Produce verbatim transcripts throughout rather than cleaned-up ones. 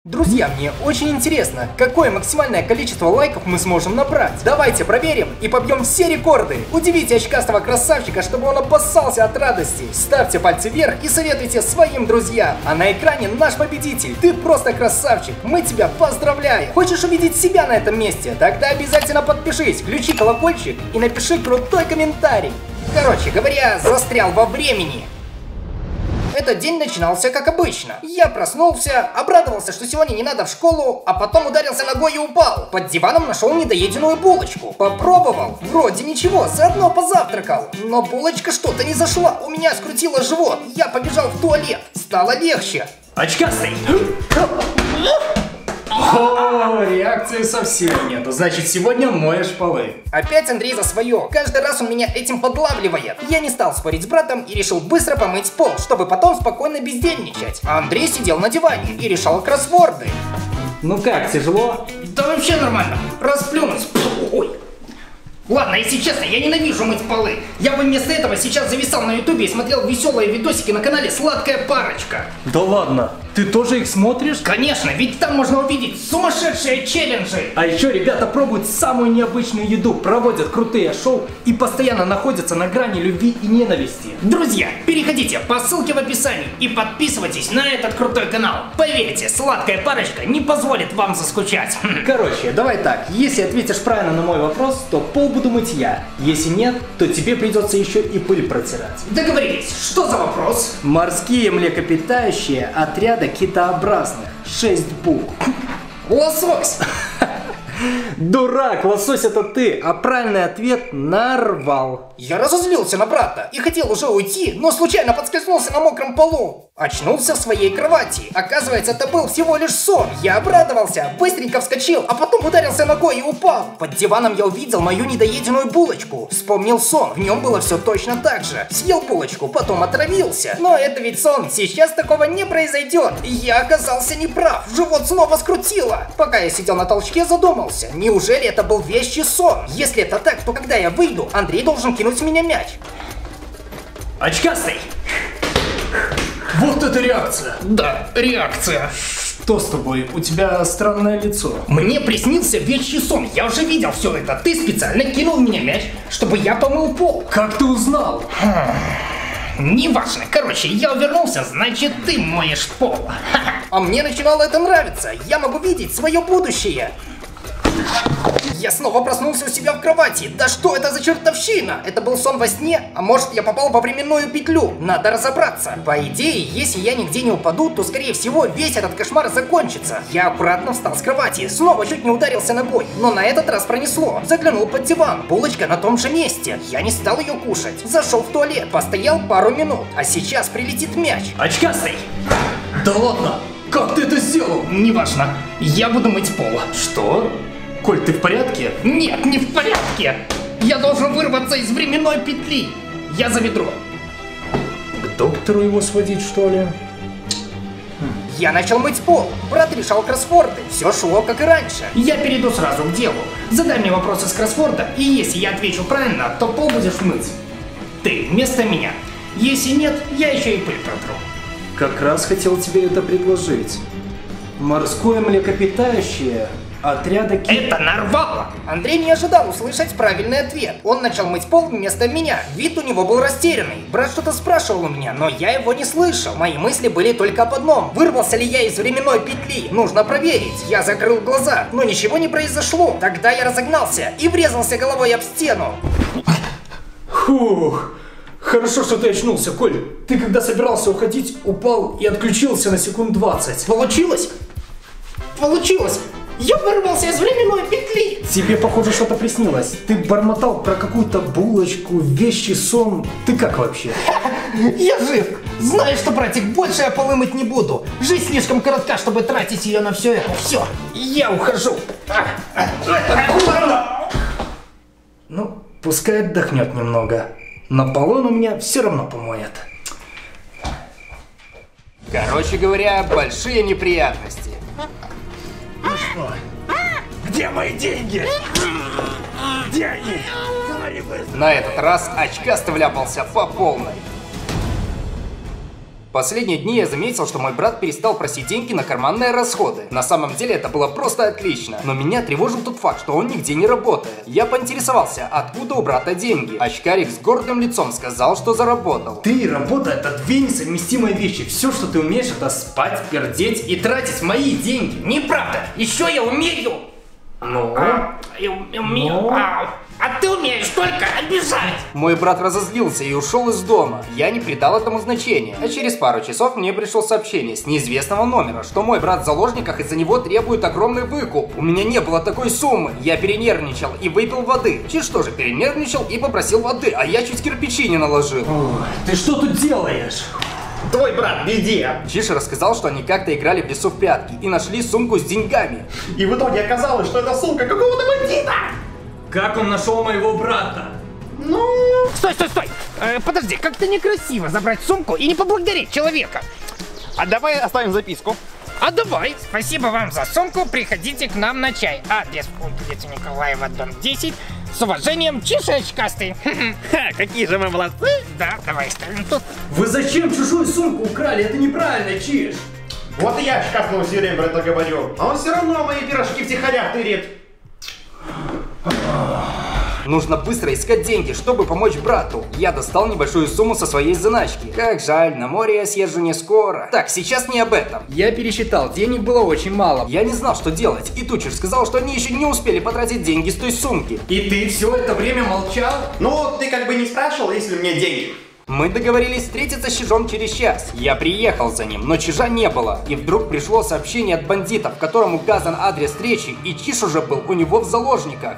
Друзья, мне очень интересно, какое максимальное количество лайков мы сможем набрать. Давайте проверим и побьем все рекорды. Удивите очкастого красавчика, чтобы он обоссался от радости. Ставьте пальцы вверх и советуйте своим друзьям. А на экране наш победитель. Ты просто красавчик. Мы тебя поздравляем. Хочешь увидеть себя на этом месте? Тогда обязательно подпишись, включи колокольчик и напиши крутой комментарий. Короче говоря, застрял во времени. Этот день начинался как обычно. Я проснулся, обрадовался, что сегодня не надо в школу, а потом ударился ногой и упал. Под диваном нашел недоеденную булочку. Попробовал, вроде ничего, заодно позавтракал. Но булочка что-то не зашла, у меня скрутило живот. Я побежал в туалет, стало легче. Очкастый! О, реакции совсем нету, значит сегодня моешь полы. Опять Андрей за свое, каждый раз он меня этим подлавливает. Я не стал спорить с братом и решил быстро помыть пол, чтобы потом спокойно бездельничать. А Андрей сидел на диване и решал кроссворды. Ну как, тяжело? Да вообще нормально, расплюнуть. Ой. Ладно, если честно, я ненавижу мыть полы. Я бы вместо этого сейчас зависал на ютубе и смотрел веселые видосики на канале «Сладкая парочка». Да ладно, ты тоже их смотришь? Конечно, ведь там можно увидеть сумасшедшие челленджи. А еще ребята пробуют самую необычную еду, проводят крутые шоу и постоянно находятся на грани любви и ненависти. Друзья, переходите по ссылке в описании и подписывайтесь на этот крутой канал. Поверьте, «Сладкая парочка» не позволит вам заскучать. Короче, давай так, если ответишь правильно на мой вопрос, то пол буду мыть я. Если нет, то тебе придется еще и пыль протирать. Договорились. Что за вопрос? Морские млекопитающие отряда китообразных. Шесть букв. Лосось. Дурак, лосось это ты, а правильный ответ — нарвал. Я разозлился на брата и хотел уже уйти, но случайно подскользнулся на мокром полу. Очнулся в своей кровати. Оказывается, это был всего лишь сон. Я обрадовался, быстренько вскочил, а потом ударился ногой и упал. Под диваном я увидел мою недоеденную булочку. Вспомнил сон, в нем было все точно так же. Съел булочку, потом отравился. Но это ведь сон, сейчас такого не произойдет. Я оказался неправ, живот снова скрутило. Пока я сидел на толчке, задумался, неужели это был вещий сон? Если это так, то когда я выйду, Андрей должен кинуть в меня мяч. Очкастый! Вот это реакция! Да, реакция. Что с тобой? У тебя странное лицо. Мне приснился вещий сон, я уже видел все это. Ты специально кинул в меня мяч, чтобы я помыл пол. Как ты узнал? Неважно, короче, я увернулся, значит ты моешь пол. А мне начинало это нравиться, я могу видеть свое будущее. Я снова проснулся у себя в кровати. Да что это за чертовщина? Это был сон во сне? А может, я попал во временную петлю? Надо разобраться. По идее, если я нигде не упаду, то скорее всего весь этот кошмар закончится. Я аккуратно встал с кровати, снова чуть не ударился ногой, но на этот раз пронесло. Заглянул под диван, булочка на том же месте. Я не стал ее кушать. Зашел в туалет, постоял пару минут, а сейчас прилетит мяч. Очкастый! Да ладно! Как ты это сделал? Неважно, я буду мыть пол. Что? Коль, ты в порядке? Нет, не в порядке. Я должен вырваться из временной петли. Я за ведро. К доктору его сводить, что ли? Я начал мыть пол. Брат решал кроссворды. Все шло как и раньше. Я перейду сразу к делу. Задай мне вопросы с кроссворда, и если я отвечу правильно, то пол будешь мыть. Ты вместо меня. Если нет, я еще и пыль протру. Как раз хотел тебе это предложить. Морское млекопитающее отряда ки... Это нарвало! Андрей не ожидал услышать правильный ответ. Он начал мыть пол вместо меня. Вид у него был растерянный. Брат что-то спрашивал у меня, но я его не слышал. Мои мысли были только об одном. Вырвался ли я из временной петли? Нужно проверить. Я закрыл глаза, но ничего не произошло. Тогда я разогнался и врезался головой об стену. Фух. Хорошо, что ты очнулся, Коль. Ты когда собирался уходить, упал и отключился на секунд двадцать. Получилось? Получилось! Я вырвался из временной петли! Тебе, похоже, что-то приснилось. Ты бормотал про какую-то булочку, вещий сон. Ты как вообще? Я жив! Знаешь что, братик, больше я полы мыть не буду. Жизнь слишком коротка, чтобы тратить ее на все это. Все, я ухожу. Ну, пускай отдохнет немного. Но полы он у меня все равно помоет. Короче говоря, большие неприятности. Ну что? Где мои деньги? Где они? Говори быстро. На этот раз очкастый вляпался по полной. Последние дни я заметил, что мой брат перестал просить деньги на карманные расходы. На самом деле это было просто отлично. Но меня тревожил тот факт, что он нигде не работает. Я поинтересовался, откуда у брата деньги. Очкарик с гордым лицом сказал, что заработал. Ты и работа — это две несовместимые вещи. Все, что ты умеешь, это спать, пердеть и тратить мои деньги. Неправда! Еще я умею! Ну? А, я умею. Ну? А, а ты умеешь только обижать! Мой брат разозлился и ушел из дома. Я не придал этому значения. А через пару часов мне пришло сообщение с неизвестного номера, что мой брат в заложниках из-за него требует огромный выкуп. У меня не было такой суммы. Я перенервничал и выпил воды. Чиж тоже перенервничал и попросил воды, а я чуть кирпичи не наложил. Ой, ты что тут делаешь? Твой брат в беде. Чиж рассказал, что они как-то играли в лесу в прятки и нашли сумку с деньгами. И в итоге оказалось, что это сумка какого-то бандита. Как он нашел моего брата? Ну... Стой, стой, стой! Э, подожди, как-то некрасиво забрать сумку и не поблагодарить человека. А давай оставим записку. А давай! Спасибо вам за сумку, приходите к нам на чай. Адрес улица Николаева, дом десять. С уважением, Чиж очкастый. Ха, какие же мы молодцы. Да, давай ставим тут. Вы зачем чужую сумку украли? Это неправильно, Чиж. Вот и я шкафнул все время про это говорю. А он все равно мои пирожки втихаря тырит. Нужно быстро искать деньги, чтобы помочь брату. Я достал небольшую сумму со своей заначки. Как жаль, на море я съезжу не скоро. Так, сейчас не об этом. Я пересчитал, денег было очень мало. Я не знал, что делать, и Тучер сказал, что они еще не успели потратить деньги с той сумки. И ты все это время молчал? Ну, ты как бы не спрашивал, есть ли у меня деньги. Мы договорились встретиться с Чижом через час. Я приехал за ним, но Чижа не было. И вдруг пришло сообщение от бандита, в котором указан адрес встречи, и Чиж уже был у него в заложниках.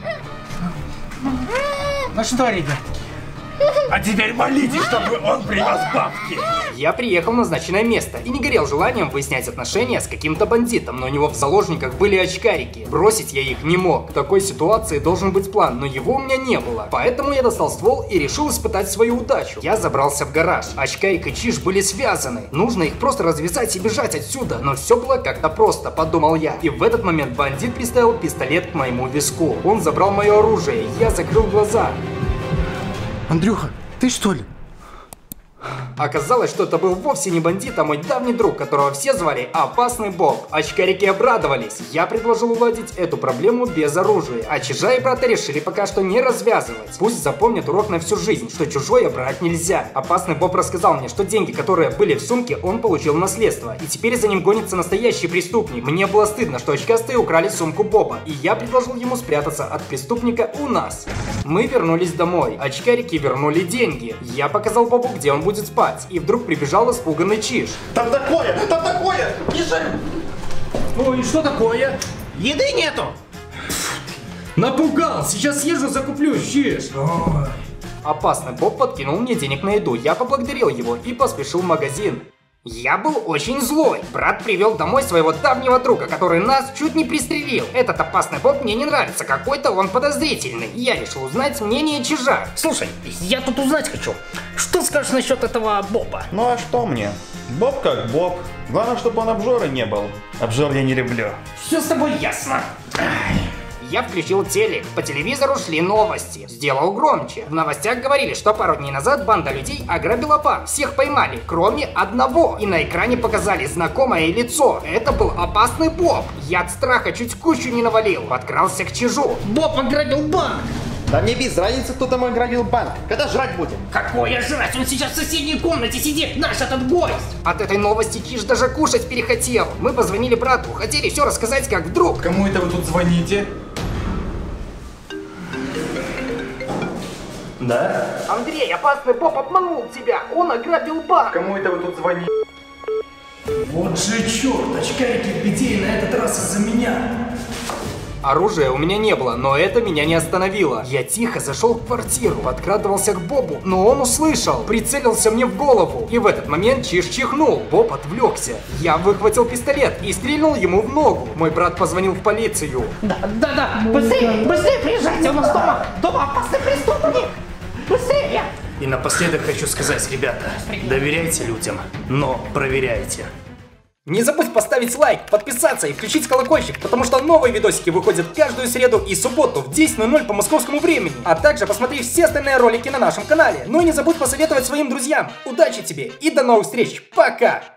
Ну что, ребят? А теперь молитесь, чтобы он принес бабки. Я приехал в назначенное место и не горел желанием выяснять отношения с каким-то бандитом, но у него в заложниках были очкарики. Бросить я их не мог. В такой ситуации должен быть план, но его у меня не было. Поэтому я достал ствол и решил испытать свою удачу. Я забрался в гараж. Очкарик и Чиж были связаны. Нужно их просто развязать и бежать отсюда. Но все было как-то просто, подумал я. И в этот момент бандит приставил пистолет к моему виску. Он забрал мое оружие. Я закрыл глаза. Андрюха, ты что ли? Оказалось, что это был вовсе не бандит, а мой давний друг, которого все звали Опасный Боб. Очкарики обрадовались. Я предложил уладить эту проблему без оружия, а Чижа и брата решили пока что не развязывать. Пусть запомнят урок на всю жизнь, что чужое брать нельзя. Опасный Боб рассказал мне, что деньги, которые были в сумке, он получил в наследство, и теперь за ним гонится настоящий преступник. Мне было стыдно, что очкастые украли сумку Боба, и я предложил ему спрятаться от преступника у нас. Мы вернулись домой. Очкарики вернули деньги. Я показал Бобу, где он будет спать. И вдруг прибежал испуганный Чиж. Там такое, там такое, бежим. Ну и что такое? Еды нету! Напугал, сейчас съезжу закуплю, Чиж. Ой. Опасный Боб подкинул мне денег на еду. Я поблагодарил его и поспешил в магазин. Я был очень злой. Брат привел домой своего давнего друга, который нас чуть не пристрелил. Этот Опасный Боб мне не нравится, какой-то он подозрительный. Я решил узнать мнение Чижа. Слушай, я тут узнать хочу. Что скажешь насчет этого Боба? Ну а что мне? Боб как Боб. Главное, чтобы он обжоры не был. Обжор я не люблю. Все с тобой ясно. Я включил телек, по телевизору шли новости. Сделал громче. В новостях говорили, что пару дней назад банда людей ограбила бар. Всех поймали, кроме одного. И на экране показали знакомое лицо. Это был Опасный Боб. Я от страха чуть кучу не навалил. Подкрался к Чижу. Боб ограбил банк! Да мне без разницы, кто там ограбил банк. Когда жрать будем? Какое жрать? Он сейчас в соседней комнате сидит, наш этот гость! От этой новости Чиж даже кушать перехотел. Мы позвонили брату, хотели все рассказать, как вдруг. Кому это вы тут звоните? Да? Андрей, Опасный Боб обманул тебя. Он ограбил банк. Кому это вы тут звоните? Вот же черт, очкарики в беде, и на этот раз из-за меня. Оружия у меня не было, но это меня не остановило. Я тихо зашел в квартиру, подкрадывался к Бобу, но он услышал, прицелился мне в голову. И в этот момент Чиж чихнул. Боб отвлекся. Я выхватил пистолет и стрельнул ему в ногу. Мой брат позвонил в полицию. Да, да, да, быстрее, быстрее приезжайте, у нас дома, дома опасный преступник! Быстрее! И напоследок хочу сказать, ребята, доверяйте людям, но проверяйте. Не забудь поставить лайк, подписаться и включить колокольчик, потому что новые видосики выходят каждую среду и субботу в десять ноль ноль по московскому времени. А также посмотри все остальные ролики на нашем канале. Ну и не забудь посоветовать своим друзьям. Удачи тебе и до новых встреч. Пока!